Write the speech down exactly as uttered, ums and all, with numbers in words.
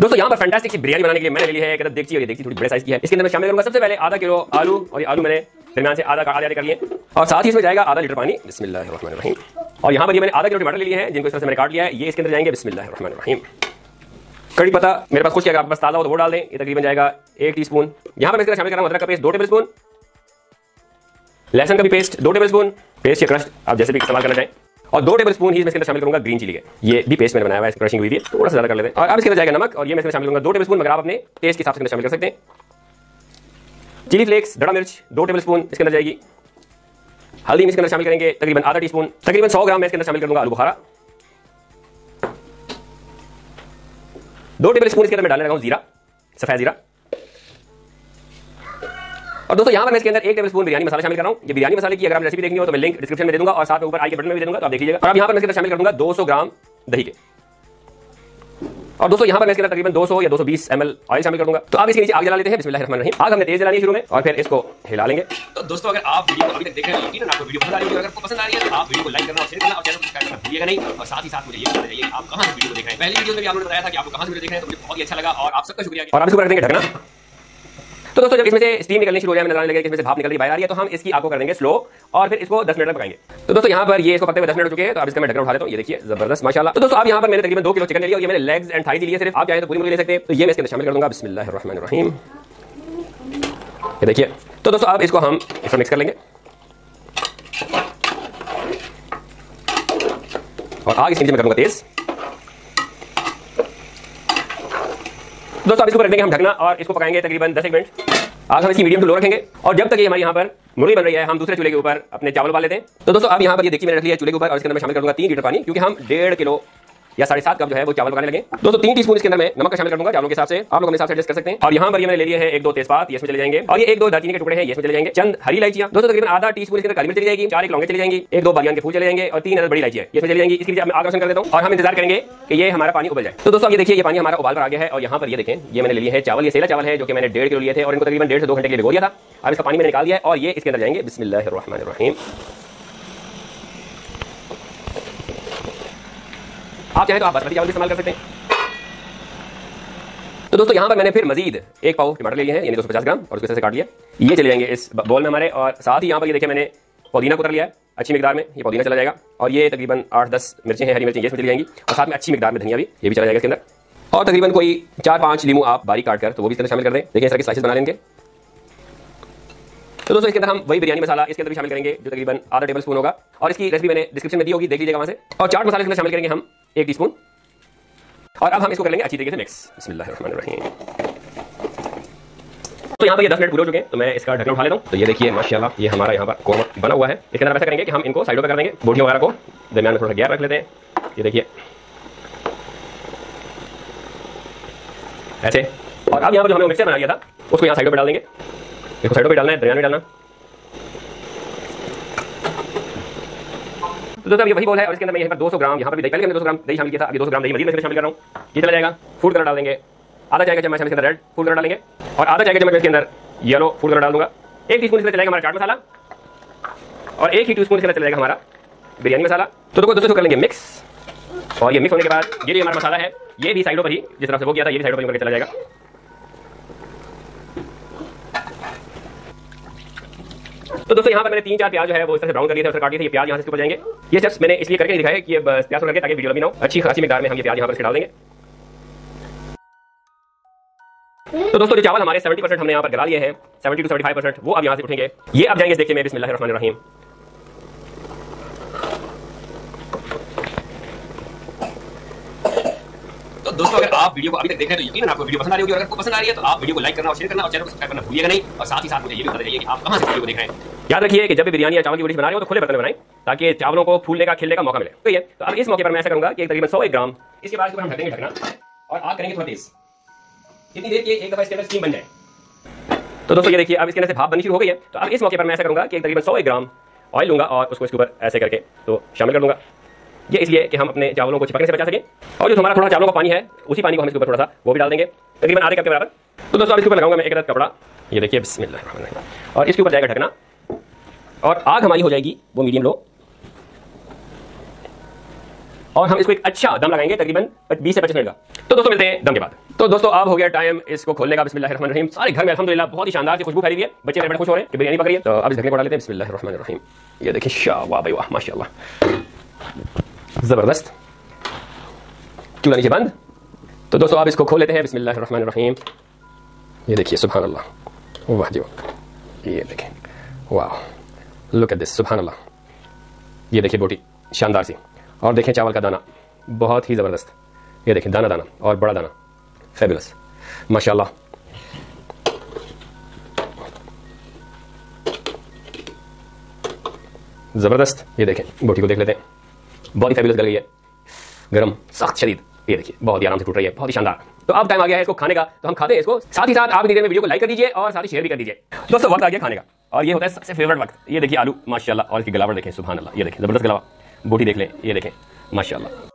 दोस्तों यहाँ पर फैंटास्टिक सी बिरयानी बनाने के लिए मैंने ली है एक देगची, और ये देगची थोड़ी बड़े साइज की है। इसके अंदर मैं शामिल करूंगा सबसे पहले आधा किलो आलू, और ये आलू मैंने दरमियान से आधा आधे आधे कर लिए, और साथ ही इसमें जाएगा आधा लीटर पानी। बिस्मिल्लाहिर्रहमानिर्रहीम। और यहाँ पर ये मैंने आधा किलो टमाटर ले लिए हैं जिनको इस तरह से मैंने काट लिया है, ये इसके अंदर जाएंगे। बिस्मिल्लाहिर्रहमानिर्रहीम। कड़ी पत्ता मेरे पास खुश, अगर आप बस ताज़ा हो तो वो डाल दें, ये तकरीबन जाएगा एक टीस्पून। यहाँ पर मैं इसके शामिल कर रहा हूँ अदरक का पेस्ट दो टेबल स्पून, लहसुन का भी पेस्ट दो टेबल स्पून, पेस्ट या क्रश आप जैसे भी इस्तेमाल करना चाहें, और दो टेबल स्पून ही मैं इसके अंदर शामिल करूंगा ग्रीन चिली के, ये भी पेस्ट मैंने बनाया हुआ है, क्रशिंग हुई है, थोड़ा सा ज्यादा कर लेते हैं। और अब इसके अंदर जाएगा नमक, और ये मैं इसमें शामिल करूंगा दो टेबल स्पून, मगर आप अपने टेस्ट के हिसाब से शामिल कर सकते हैं। चिली फ्लेक्स दड़ा मिर्च दो टेबल स्पून इसके अंदर जाएगी। हल्दी इसके अंदर शामिल करेंगे तकरीबन आधा टी स्पून, तकरीबन सौ ग्राम मैं इसके अंदर शामिल करूंगा आलू बुखारा। दो टेबल स्पून इसके अंदर मैं डालने लगा हूं जीरा, सफेद जीरा। और दोस्तों यहाँ पर मैं इसके अंदर एक टेबल स्पून बिरयानी मसाला शामिल कर रहा हूँ। ये बिरयानी मसाले की अगर आप रेसिपी देखनी हो तो मैं लिंक डिस्क्रिप्शन में दे दूंगा, और साथ में ऊपर आई के बटन में भी दे दूंगा, तो आप देख लीजिएगा। और अब यहाँ पर मैं इसके अंदर शामिल कर दूंगा दो सौ ग्राम दही के, और दोस्तों यहाँ पर मैं इसके अंदर तकरीबन दो सौ या दो सौ बीस एमएल ऑयल शामिल कर दूंगा। तो आप इसके नीचे आग जला लेते हैं। बिस्मिल्लाहिर्रहमानिर्रहीम। आग हमने तेज जलानी है शुरू में, और फिर इसको हिला लेंगे। तो दोस्तों अगर आप वीडियो को अभी तक देख रहे हैं, यकीनन आपको वीडियो पसंद आ रही है। अगर आपको पसंद आ रही है तो आप वीडियो को लाइक करना और शेयर करना और चैनल को सब्सक्राइब करना भूलिएगा नहीं। और साथ ही साथ मुझे ये बताना चाहिए आप कहां से वीडियो को देख रहे हैं। पहली वीडियो में भी आपने बताया था कि आपको कहां से वीडियो देख रहे हैं, तो मुझे बहुत ही अच्छा लगा और आप सबका शुक्रिया। और आप इसको कर देंगे ढकना। तो दोस्तों जब इसमें से स्टीम निकलनी शुरू हो जाए, नजर लगे कि इसमें से भाप निकल रही बाहर आ रही है, तो हम इसकी आग को कर देंगे स्लो, और फिर इसको दस मिनट तक पकाएंगे। तो दोस्तों यहाँ पर ये इसको पकते हुए दस मिनट हो चुके हैं, तो अब इसका मैं ढक्कन उठा लेता हूँ। ये देखिए जबरदस्त माशाल्लाह। तो दोस्तों अब यहाँ पर मैंने तकरीबन दो किलो चिकन ले लिया, और ये मैंने लेग्स एंड थाई ली है सिर्फ, आप चाहे तो पूरी मुर्गी ले सकते हैं। तो ये मैं इसके अंदर शामिल कर दूंगा। बिस्मिल्लाहिर्रहमानिर्रहीम। ये देखिए। तो दोस्तों अब इसको हम इसमें मिक्स कर लेंगे, और आग इसके नीचे मैं करूंगा तेज। दोस्तों अब इसको रख देंगे हम ढकना, और इसको पकाएंगे तकरीबन दस एक मिनट। आग हम इसकी मीडियम टू लो रखेंगे, और जब तक ये हमारे यहाँ पर मुर्गी बन रही है हम दूसरे चूल्हे के ऊपर अपने चावल उबाल लेते हैं। तो दोस्तों अब यहाँ पर ये देखिए मैंने रख लिया चूल्हे के ऊपर, और इसके अंदर मैं शामिल करूंगा तीन लीटर पानी, क्योंकि हम डेढ़ किलो या साढ़े सात कप जो है वो चावल पकाने लगे। दोस्तों तीन टीस्पून इसके अंदर मैं नमक का शामिल कर दूंगा चावलों के हिसाब से, आप लोग अपने हिसाब से एडजस्ट कर सकते हैं। और यहाँ पर ये मैंने ले लिए हैं एक दो तेजपात, ये इसमें चले जाएंगे, और ये एक दो दालचीनी के टुकड़े हैं, ये इसमें चले जाएंगे। चंद हरी इलायचियां, दोस्तों तकरीबन आधा टीस्पून इसके अंदर काली मिर्च चली जाएगी, चार एक लौंगे चली जाएंगी, एक दो बादियान के फूल चले जाएंगे, और तीन अदर बड़ी इलायची है, ये इसमें चली जाएंगी। इसके लिए मैं आग रोशन कर देता हूँ, और हम इंतजार करेंगे कि ये हमारा पानी उबल जाए। तो दोस्तों ये देखिए ये पानी हमारा उबाल पर आ गया है, और यहाँ पर ये देखें ये मैंने लिए है चावल, ये सेला चावल है जो कि मैंने डेढ़ किलो लिए थे, और इनको तकरीबन डेढ़ से दो घंटे के लिए भिगो दिया था। अब इसका पानी मैंने निकाल दिया है, और ये इसके अंदर जाएंगे। बिस्मिल्लाहिर्रहमानिर्रहीम। आप चाहे तो आप बासमती चावल भी इस्तेमाल कर सकते हैं। तो दोस्तों यहाँ पर मैंने फिर मजीद एक पाव टमाटर ले लिए हैं, यानी दो सौ पचास ग्राम, और उसके साथ से काट लिया। ये चले जाएंगे इस बोल में हमारे, और साथ ही यहाँ पर ये देखिए मैंने पुदीना को उतर लिया है अच्छी मिकदार में, ये पुदीना चला जाएगा। और ये तकरीबन आठ दस मिर्चें हैं, हरी मिर्चें, ये इसमें चली जाएंगी, और साथ में अच्छी मिकदार में धनिया भी, ये भी चला जाएगा इसके अंदर। और तकरीबन कोई चार पांच लीमू आप बारीक काट कर तो वो भी इसके अंदर शामिल कर दें। देखिए इस तरह के स्लाइसेस बना लेंगे। तो दोस्तों इसके अंदर हम वही बिरयानी मसाला इसके अंदर भी शामिल करेंगे जो तकरीबन आधा टेबल स्पून होगा, और इसकी रेसिपी मैंने डिस्क्रिप्शन में दी होगी, देख लीजिएगा वहां से। और चाट मसाले इसमें शामिल करेंगे हम एक टीस्पून, और अब हम इसको कर लेंगे अच्छी तरीके से मिक्स। बिस्मिल्लाहिर्रहमानिर्रहीम। तो यहाँ पर ये दस मिनट पूरे हो चुके हैं, तो मैं इसका ढक्कन उठा लेता हूँ। तो ये देखिए माशाल्लाह ये हमारा यहाँ पर कोरमा बना हुआ है। इसके अंदर ऐसा करेंगे कि हम इनको साइडों पे कर देंगे, बोटियों वगैरह को दरमियान में थोड़ा गैप रख लेते हैं। ये देखिए ऐसे। और अब यहाँ पर जो हमने मिक्सचर बना लिया था उसको यहाँ साइडों पे डाल देंगे। इसको साइडों पे डालना है, दरमियान में डालना। तो दोस्तों ये वही बोल है, और इसके अंदर मैं यहाँ पर दो सौ ग्राम यहाँ पर भी दही, पहले हमने दो सौ ग्राम दही शामिल किया था, अभी दो सौ ग्राम दही मजीद में शामिल कर रहा हूँ। ये चला जाएगा। फूड कलर डाल देंगे, आधा चाय का चम्मच हम इसके अंदर रेड फूड कलर डालेंगे, और आधा चाय का चम्मच इसके अंदर येलो फूड कलर डाल दूंगा। एक टीस्पून इसमें चलेगा हमारा चाट मसाला, और एक ही टीस्पून इसके अंदर चलेगा हमारा बिरयानी मसाला। तो दोस्तों दोस्तों कर लेंगे मिक्स, और ये मिक्स होने के बाद ये जो हमारा मसाला है ये भी साइडों पर ही जिस तरह से वो किया था ये भी साइडों पर चला जाएगा। तो दोस्तों यहाँ पर मैंने तीन चार प्याज जो है वो इस तरह से ब्राउन कर दिए थे, काट दिए थे। ये प्याज यहाँ से ऊपर जाएंगे। ये स्टेप्स मैंने इसलिए करके दिखाया कि ये प्याज करके ताकि वीडियो लंबी ना हो, अच्छी खासी मिकदार में हम ये प्याज यहाँ पर डाल देंगे। तो दोस्तों जो चावल हमारे सत्तर परसेंट हमने यहाँ पर गला लिए हैं, सत्तर टू पचहत्तर परसेंट वो अब यहाँ से उठेंगे। ये अब जाएंगे देखिए मैं। बिस्मिल्लाहिर्रहमानिर्रहीम। तो दोस्तों अगर आप वीडियो को अभी तक देख रहे हैं तो यकीनन आपको वीडियो पसंद आ रही होगी, और अगर आपको पसंद आ रही है तो आप वीडियो को लाइक करना और शेयर करना और चैनल को सब्सक्राइब करना भूलिएगा नहीं। और साथ ही साथ मुझे ये भी बता दीजिए कि आप कहां से वीडियो को देख रहे हैं। याद रखिए कि जब भी बिरयानी या चावल की डिश बना रहे हो तो खुले बर्तन में बनाएं, ताकि चावलों को फूलने का खिलने का मौका मिले। तो ये तो अब इस मौके पर मैं ऐसा करूंगा कि तकरीबन सौ एक ग्राम इसके बाद हम ढकेंगे ढकना, और आग करेंगे थोड़ा तेज, इतनी देर कि एक दफा इसके अंदर स्टीम बन जाए। तो दोस्तों ये देखिए अब इसके अंदर से भाप बननी शुरू हो गई है। तो अब इस मौके पर मैं ऐसा करूंगा कि तकरीबन सौ एक ग्राम ऑयल लूंगा, और उसको इसके ऊपर ऐसे करके तो शामिल कर दूंगा। ये इसलिए कि हम अपने चावलों को चिपकने से बचा सकें, और जो हमारा थोड़ा चावलों का पानी है उसी पानी को हम इसके ऊपर थोड़ा सा वो भी डाल देंगे, तकरीबन आधे कप के बराबर। तो दोस्तों अब इसके ऊपर लगाऊंगा मैं एक अदद कपड़ा, ये देखिए बिस्मिल्लाह, और इसके ऊपर जाएगा ढकना, और आग हमारी हो जाएगी वो मीडियम लो, और हम इसको एक अच्छा दम लगाएंगे तकरीबन बीस से पच्चीस मिनट का। तो दोस्तों मिलते हैं दम के बाद। तो दोस्तों अब हो गया टाइम इसको खोलने का। बिस्मिल्लाहिर्रहमानिर्रहीम। सारे घर में अल्हम्दुलिल्लाह बहुत ही शानदार सी खुशबू फैली हुई है। बच्चे बड़े खुश हो रहे हैं कि बिरयानी पक रही है। तो अब इस ढकने को डाल लेते हैं। बिस्मिल्लाहिर्रहमानिर्रहीम। ये देखिए, शाह, वाह भाई वाह, माशाल्लाह, जबरदस्त। चूल्हा नीचे बंद। तो दोस्तों आप इसको खोल लेते हैं। बिस्मिल्लाहिर्रहमानिर्रहीम। ये देखिए, सुभान अल्लाह, वाह जी वाह। ये देखें, वाह, लुक एट दिस, सुभान अल्लाह। ये देखिए बोटी शानदार सी, और देखें चावल का दाना बहुत ही जबरदस्त। ये देखें दाना दाना और बड़ा दाना, फैबुलस, माशाल्लाह। जबरदस्त। ये देखें बोटी को देख लेते हैं, बहुत ही फैबुलस गल गई है, गरम, सख्त, शदीद। ये देखिए बहुत ही आराम से टूट रही है, बहुत ही शानदार। तो अब टाइम आ गया है इसको खाने का, तो हम खाते हैं इसको। साथ ही साथ आप धीरे में वीडियो को लाइक कर दीजिए और साथ ही शेयर भी कर दीजिए। दोस्तों वक्त आ गया खाने का, और ये होता है सबसे फेवरेट वक्त। ये देखिए आलू, माशाल्लाह, और इसकी गलावट देखें, सुभान अल्लाह। ये देखें जबरदस्त गलावा। बोटी देख लें, ये देखें, माशाल्लाह।